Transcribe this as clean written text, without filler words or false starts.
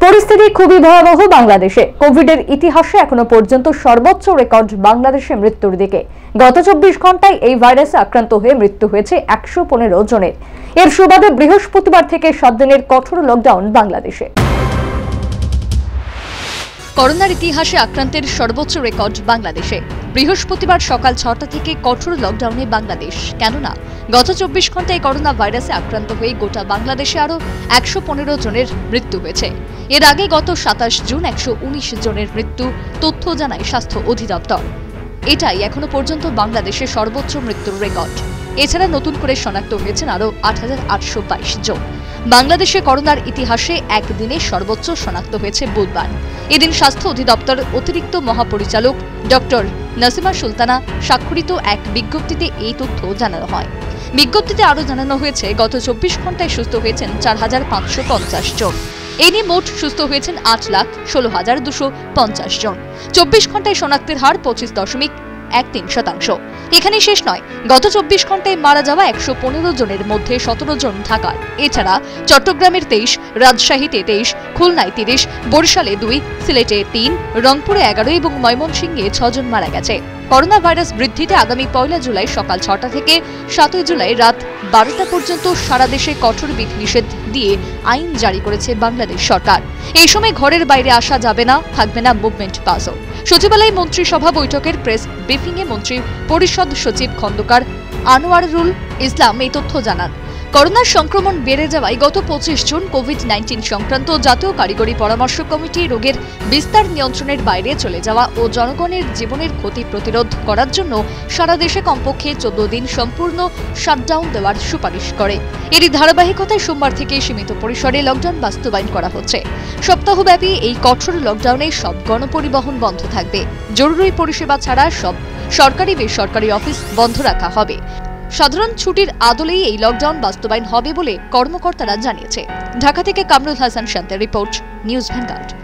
পরিস্থিতি খুবই ভয়াবহ বাংলাদেশে। কোভিডের ইতিহাসে এখনো পর্যন্ত সর্বোচ্চ রেকর্ড বাংলাদেশে মৃত্যুর দিকে। গত 24 ঘন্টায় এই ভাইরাসে আক্রান্ত হয়ে মৃত্যু হয়েছে 115 জনের। এর সুবাদে বৃহস্পতিবার থেকে 7 দিনের কঠোর লকডাউন বাংলাদেশে। করোনার ইতিহাসে আক্রান্তের সর্বোচ্চ রেকর্ড বাংলাদেশে। বৃহস্পতিবার সকাল 6টা থেকে কঠোর লকডাউনে বাংলাদেশ। কেননা গত 24 ঘন্টায় করোনা ভাইরাসে আক্রান্ত হয়ে গোটা বাংলাদেশে আরো 115 জনের মৃত্যু হয়েছে। এর আগে গত 27 জুন 119 জনের মৃত্যু তথ্য জানায় স্বাস্থ্য অধিদপ্তর। এটাই এখনো পর্যন্ত বাংলাদেশের সর্বোচ্চ মৃত্যুর রেকর্ড। এছাড়া নতুন করে শনাক্ত হয়েছেন আরো 8822 জন। বাংলাদেশে করোনার ইতিহাসে একদিনে সর্বোচ্চ শনাক্ত হয়েছে বুধবার। এদিন স্বাস্থ্য অধিদপ্তর অতিরিক্ত মহাপরিচালক ডক্টর নাসিমা সুলতানা স্বাক্ষরিত এক বিজ্ঞপ্তিতে এই তথ্য জানানো হয়। বিজ্ঞপ্তিতে আরও জানানো হয়েছে, গত 24 ঘন্টায় সুস্থ হয়েছেন 4550 জন। এই নিয়ে মোট সুস্থ হয়েছেন 8,16,250 জন। 24 ঘন্টায় শনাক্তের হার 25.13%। এখানে শেষ নয়, গত 24 ঘন্টায় মারা যাওয়া 115 জনের মধ্যে 17 জন ঢাকার। এছাড়া চট্টগ্রামের 23, রাজশাহীতে 23, খুলনায় 30, বরিশালে 2, সিলেটে 3, রংপুরে 11 এবং ময়মনসিংহে 6 জন মারা গেছে। করোনা ভাইরাস বৃদ্ধিতে আগামী 1 জুলাই সকাল 6টা থেকে 7 জুলাই রাত 12টা পর্যন্ত সারা দেশে কঠোর বিধিনিষেধ দিয়ে আইন জারি করেছে বাংলাদেশ সরকার। এই সময় ঘরের বাইরে আসা যাবে না, থাকবে না মুভমেন্ট পাসও। সচিবালয় মন্ত্রিসভা বৈঠকের প্রেস ব্রিফিংয়ে মন্ত্রী পরিষদ সচিব খন্দকার আনোয়ারুল ইসলাম এই তথ্য জানান। করোনার সংক্রমণ বেড়ে যাওয়ায় গত 25 জুন কোভিড-19 সংক্রান্ত জাতীয় কারিগরি পরামর্শ কমিটি রোগের বিস্তার নিয়ন্ত্রণের বাইরে চলে যাওয়া ও জনগণের জীবনের ক্ষতি প্রতিরোধ করার জন্য সারা দেশে কমপক্ষে 14 দিন সম্পূর্ণ শাটডাউন দেওয়ার সুপারিশ করে। এরই ধারাবাহিকতায় সোমবার থেকে সীমিত পরিসরে লকডাউন বাস্তবায়ন করা হচ্ছে। সপ্তাহব্যাপী এই কঠোর লকডাউনে সব গণপরিবহন বন্ধ থাকবে। জরুরি পরিষেবা ছাড়া সব সরকারি বেসরকারি অফিস বন্ধ রাখা হবে। সাধারণ ছুটির আদলেই এই লকডাউন বাস্তবায়ন হবে বলে কর্মকর্তারা জানিয়েছে। ঢাকা থেকে কামরুল হাসান শান্তের রিপোর্ট, নিউজ ভ্যানগার্ড।